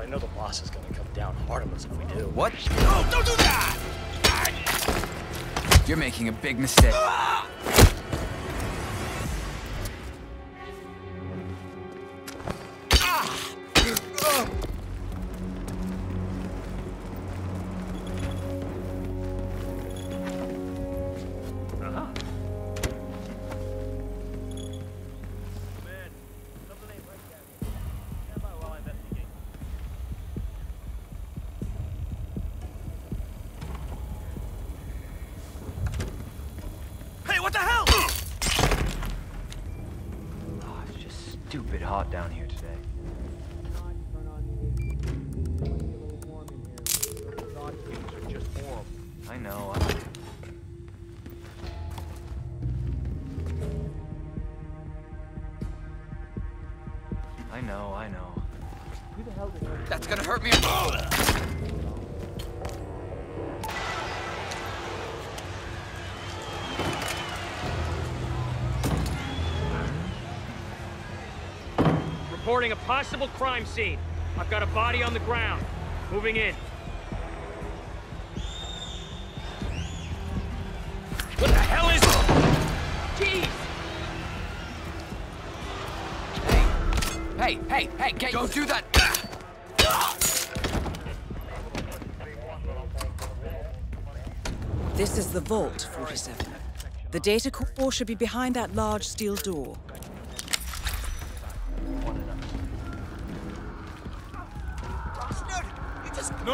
know the boss is gonna come down hard on us if we do. What? No, don't do that! You're making a big mistake. What the hell? Oh, it's just stupid hot down here today. I know. I know. Who the hell did that? That's gonna hurt me. Reporting a possible crime scene. I've got a body on the ground. Moving in. What the hell is it? Jeez! Hey, don't do that! This is the vault, 47. The data core should be behind that large steel door. No!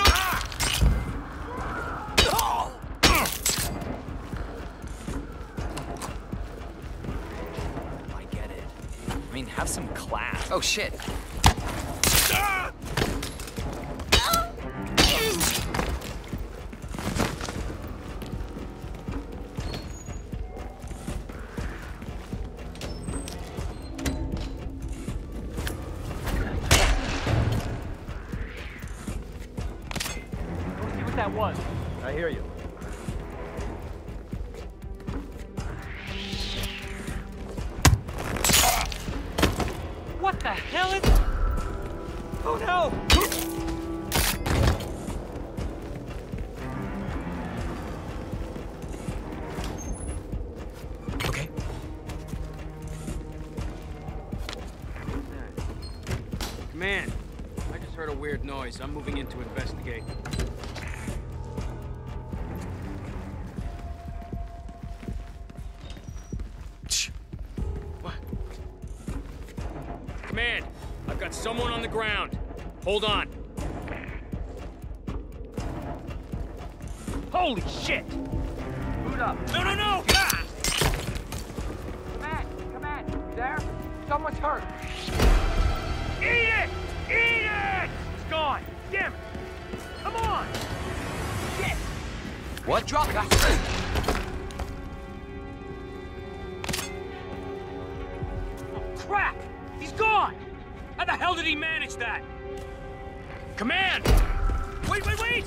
I get it. I mean, have some class. Oh, shit. That was. I hear you. What the hell is... Oh no! Okay. Command, I just heard a weird noise. I'm moving in to investigate. Command, I've got someone on the ground. Hold on. Holy shit! Boot up. No! Ah! Command, you there? Someone's hurt. Eat it! Eat it! It's gone. Damn it! Come on! Shit! What? Drop it! Oh, crap! He's gone! How the hell did he manage that? Command! Wait!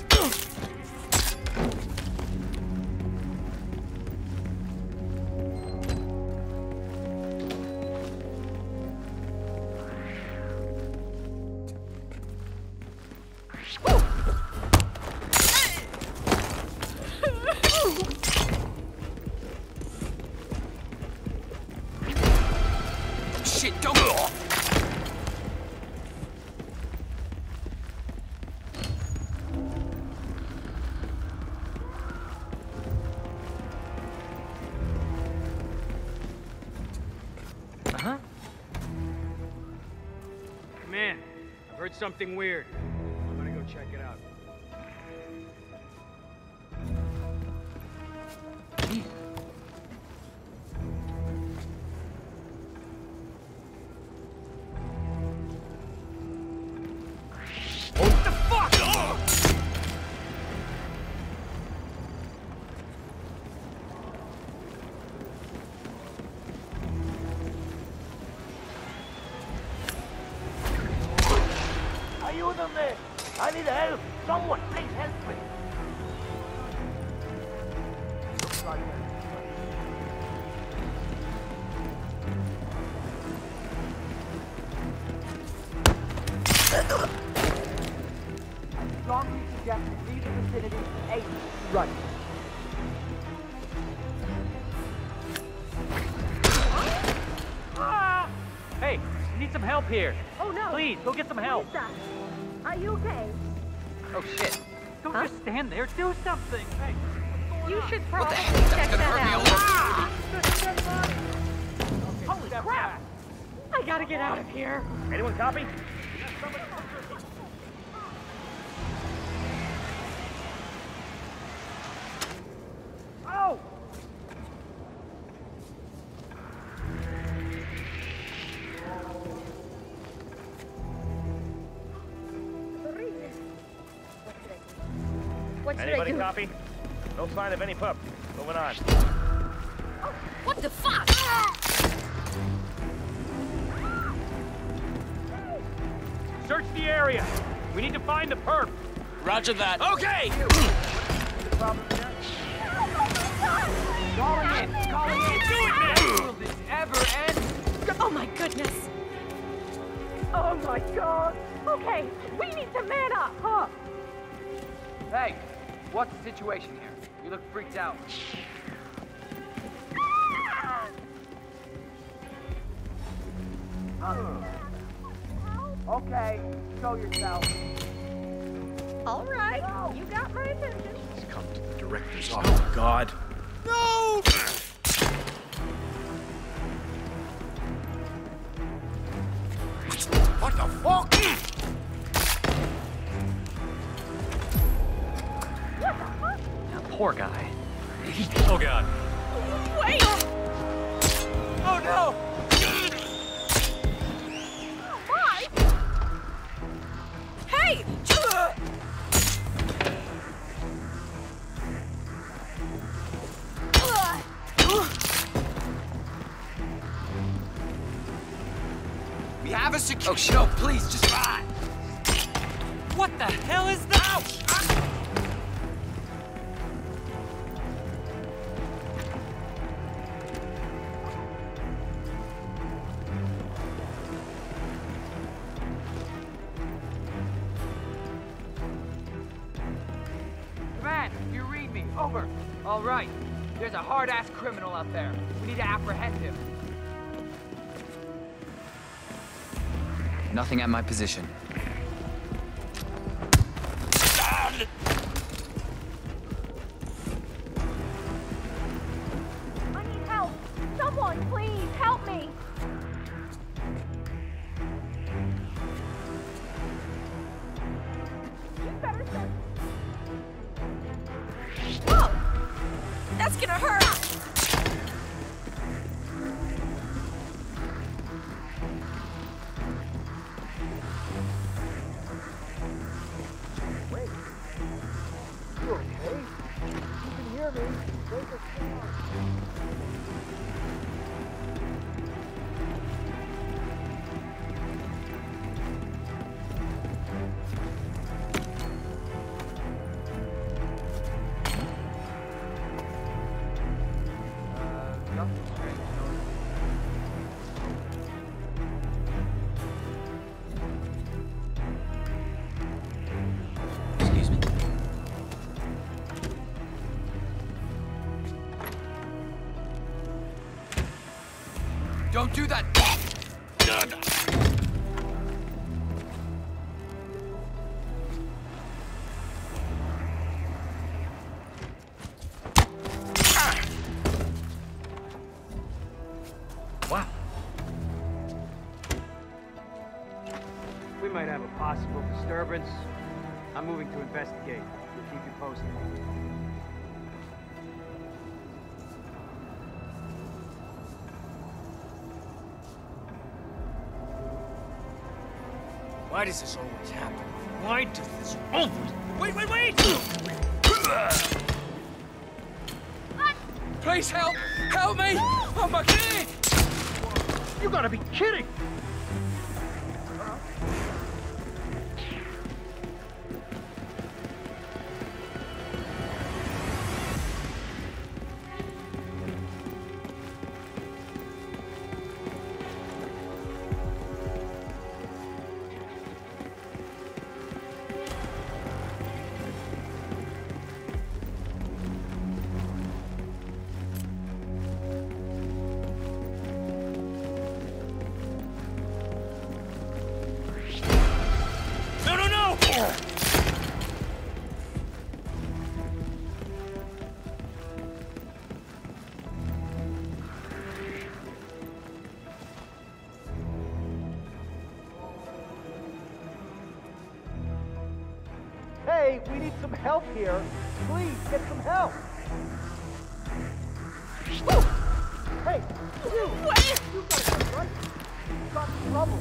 Shit, don't go! Command, I've heard something weird. I'm gonna go check it out. What the fuck? Ayúdame! I need help! Someone, please help me! some help here. Oh no! Please, go get some help. Lisa, are you okay? Oh shit. Don't just stand there. Do something. Hey. You should What probably the heck? check That's gonna that hurt me out. a little. Holy Crap! I gotta get out of here. Anyone copy? Oh! What should I Anybody do? copy? No sign of any pup. Moving on. What the fuck? Search the area. We need to find the perp. Roger that. Okay! Calling in. Will this ever end? Oh my goodness! Oh my god! Okay, we need to man up, huh? Hey, what's the situation here? You look freaked out. Okay, show yourself. All right, you got my attention. He's come to the director's office. Oh, God. No! What the fuck? That poor guy. Oh, God. Wait! Oh no! Why? Hey! We have a secure. Oh shit! Oh, please, just ride. What the hell is that? Command, you read me. Over. All right. There's a hard-ass criminal out there. We need to apprehend him. Nothing at my position. I need help. Someone, please, help me. You better send. Whoa! That's gonna hurt! Excuse me. Don't do that. Wow. We might have a possible disturbance. I'm moving to investigate. We'll keep you posted. Why does this always happen? Why does this always... Wait, wait, wait! Please help! Help me! I'm a kid! You gotta be kidding! Hey, we need some help here. Please, get some help. Woo! Hey, you! Wait! You got it, right? You got in trouble.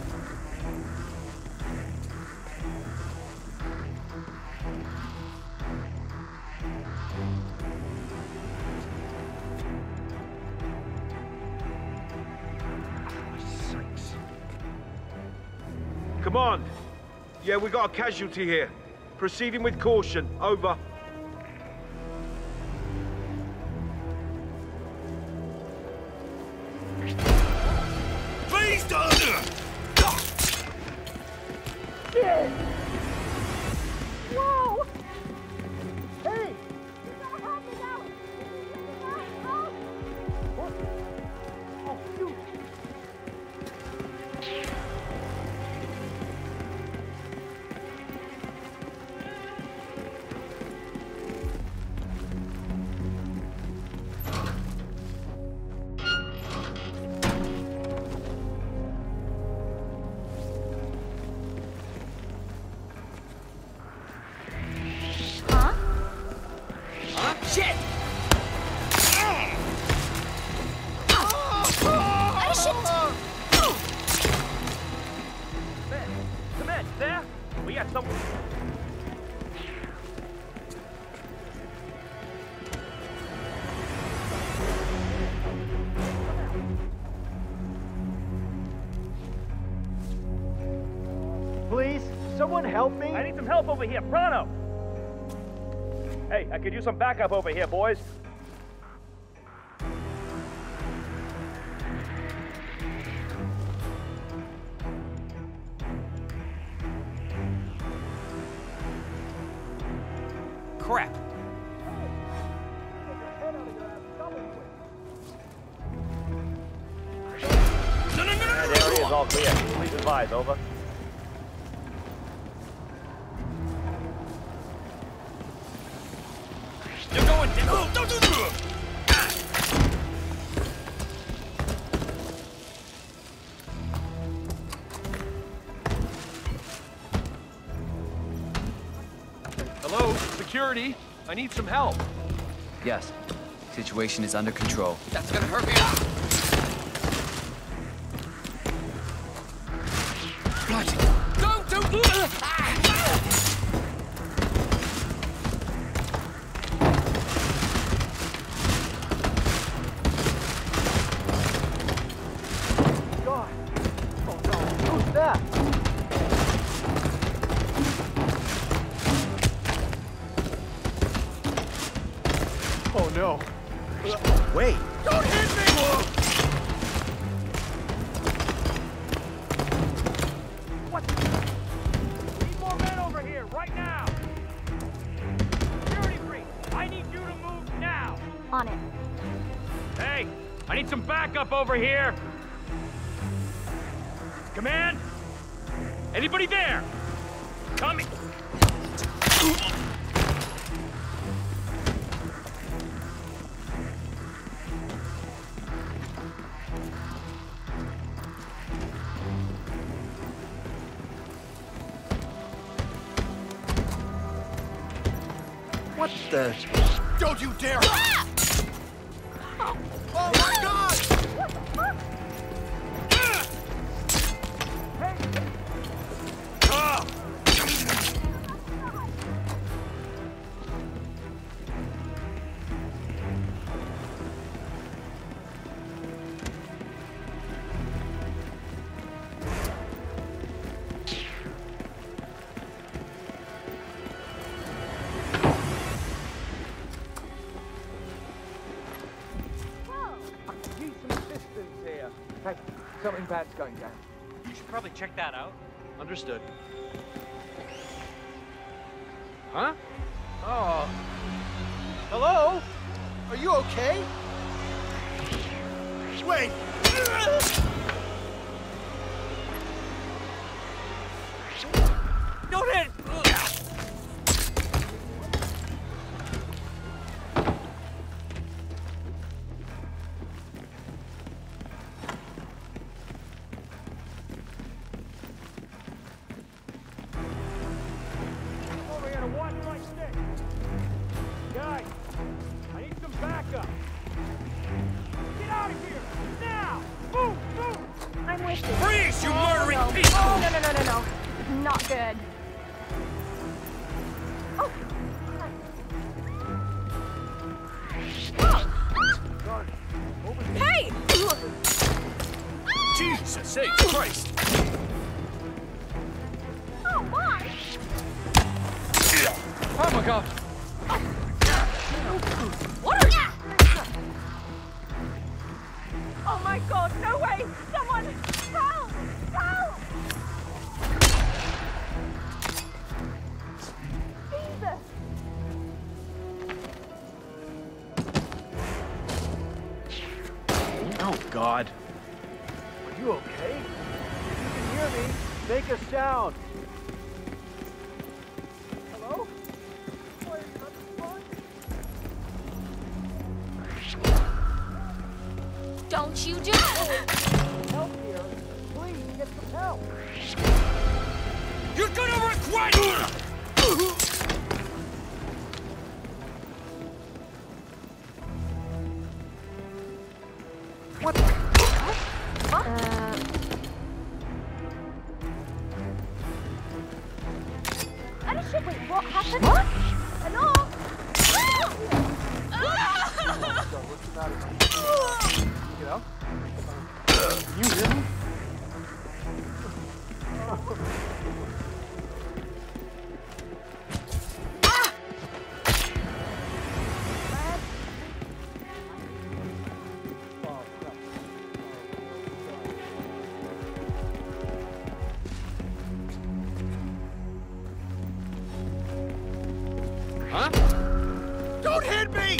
Command. Yeah, we got a casualty here. Proceeding with caution. Over. Please don't! Whoa! Hey! You gotta help me now! Help! What? Oh, shoot! Shit! Command, there? We got someone. Please, someone help me? I need some help over here, pronto! Hey, I could use some backup over here, boys. Crap. No, no, no, no, And the area is all clear. Please advise, over. You're going down. Don't do that! Hello, security. I need some help. Yes. Situation is under control. That's gonna hurt me. God. Oh no, who's that? Oh no. Wait. Don't hit me! Need more men over here, right now! Security freak, I need you to move now! On it. Hey, I need some backup over here. Command? Anybody there? Coming. What the? Don't you dare! Oh my God! Need some assistance here. Hey, something bad's going down. You should probably check that out. Understood. Huh? Oh. Hello? Are you okay? Wait! Don't hit! Over here to Freeze, you murdering no. piece! Oh, no. Not good. Oh. Hey! Jesus H. Christ! Oh, my! Oh my God! What are you? Oh my God, no way! Someone! Help! Help! Jesus! Oh, God. Are you okay? If you can hear me, make a sound. Hello? Don't you do Help here. Please, get some help. You're gonna regret it! Shit, wait, what happened? What? Hello? What's the matter? Get out. You hear me? Huh? Don't hit me!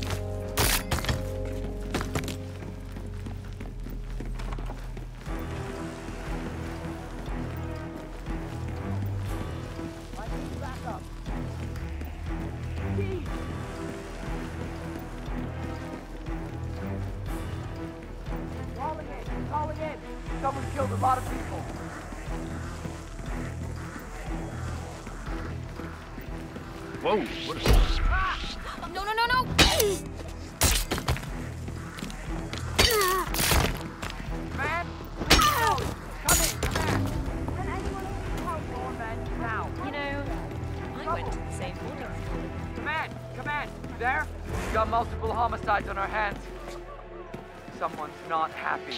Calling in. Someone killed a lot of people. Whoa, what is this? No. Man, please help. Come in, Can anyone help more men now? You know, I went to the same boarding school. Command, you there? We've got multiple homicides on our hands. Someone's not happy.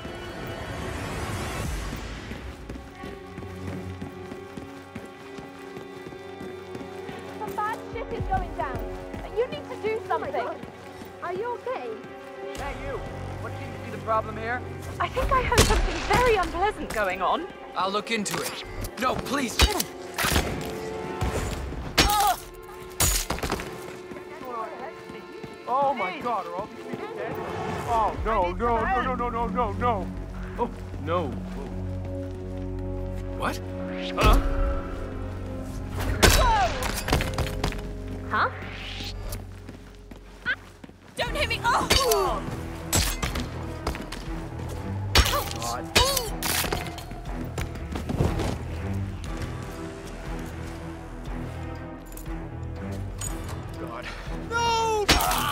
Some bad shit is going down. You need to do something. Are you okay? Hey, you. What seems to be the problem here? I think I heard something very unpleasant going on. I'll look into it. No, please. Oh my God, are all these people dead? Oh, no. Oh, no. What? Huh? Huh? Don't hit me! Oh! God. No!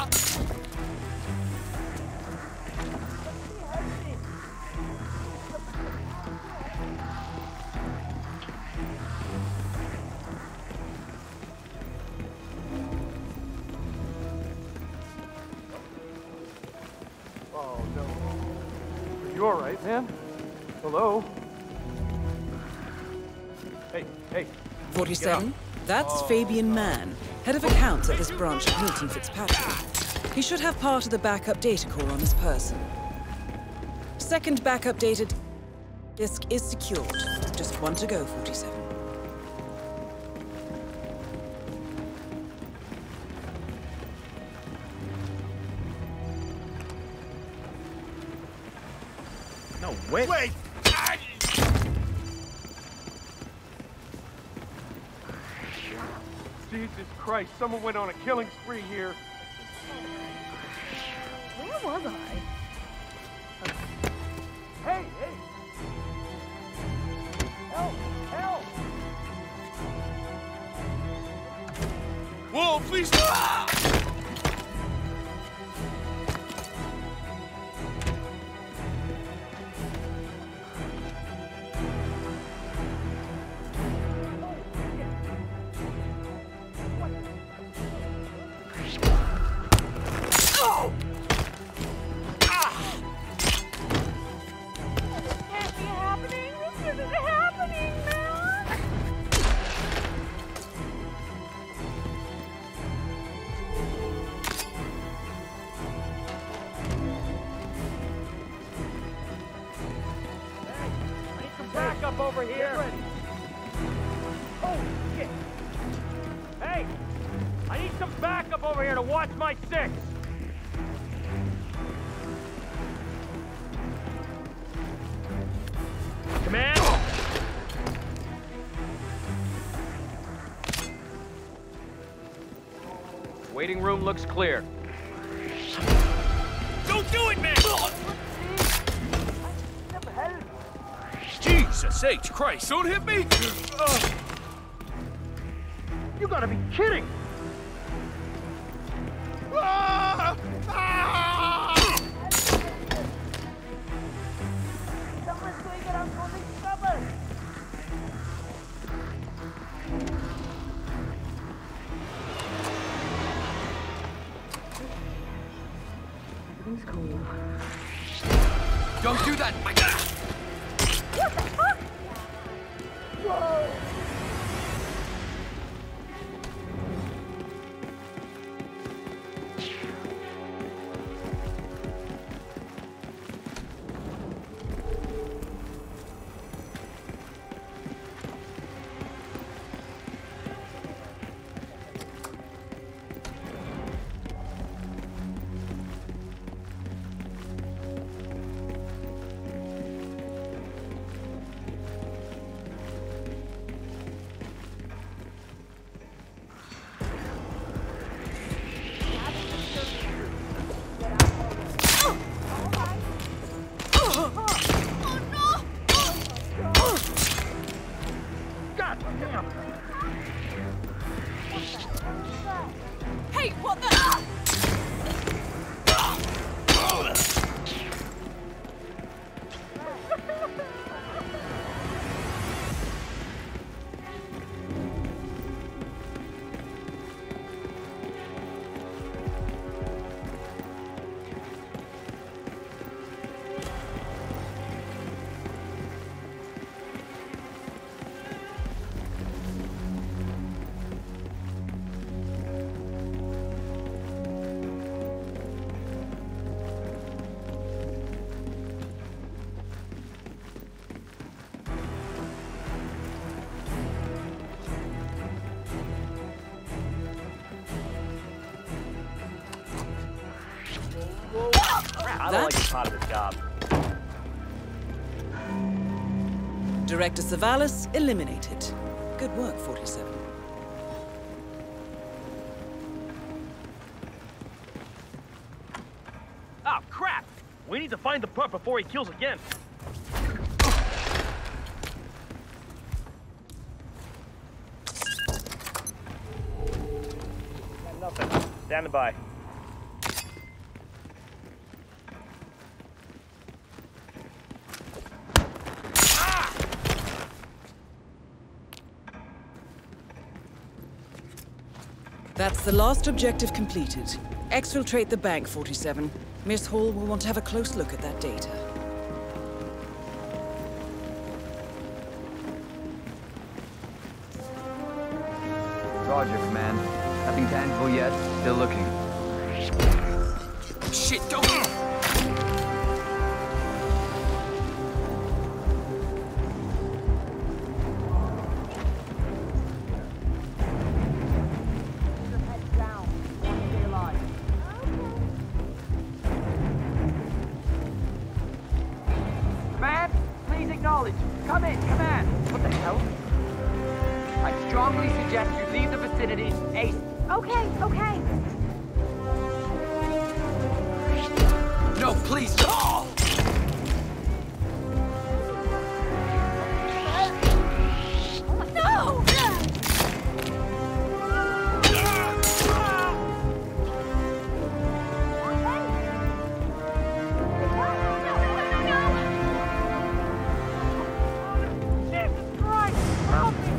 Oh, no. Are you all right, man? Hello? Hey. 47? That's Fabian Mann, head of accounts at this branch of Hilton Fitzpatrick. He should have part of the backup data core on his person. Second backup data disk is secured. Just one to go, 47. No, wait! Wait! Jesus Christ, someone went on a killing spree here. Where was I? Hey! Help! Whoa, please! Ah! backup over here. Oh, shit. Hey, I need some backup over here to watch my 6. Command! Waiting room looks clear. Don't do it, man! Jesus H. Christ, don't hit me! You gotta be kidding! Someone's going around causing trouble. Everything's cool. Don't do that! My God! What the fuck? Whoa! Hey, what the? I don't like this part of the job. Director Savalas eliminated. Good work, 47. Oh, crap! We need to find the pup before he kills again. Nothing. Standing by. That's the last objective completed. Exfiltrate the bank, 47. Miss Hall will want to have a close look at that data. Roger, Command. Nothing tangible yet. Still looking. Shit, don't... Command, please acknowledge. Come in, command. What the hell? I strongly suggest you leave the vicinity ASAP. Okay, okay. No, please! Oh! No! Jesus Christ! Help me!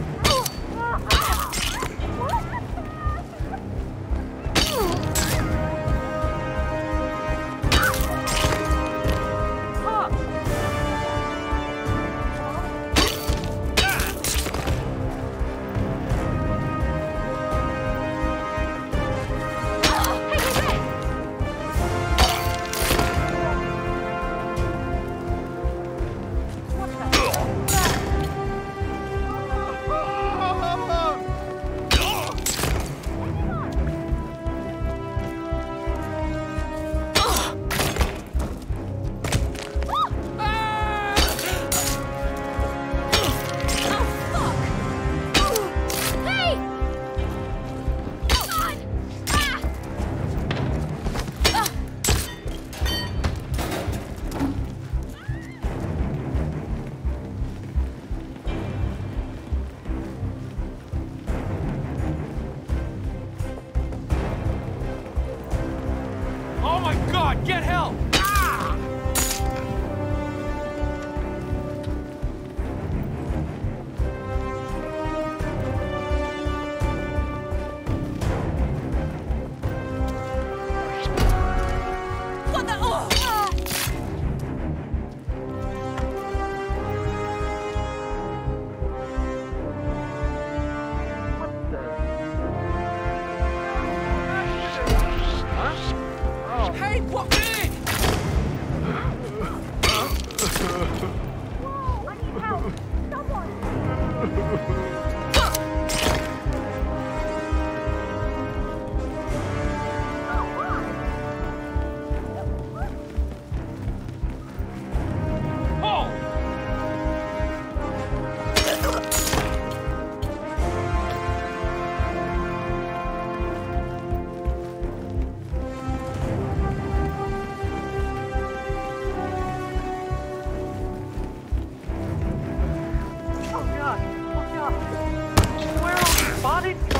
spotted?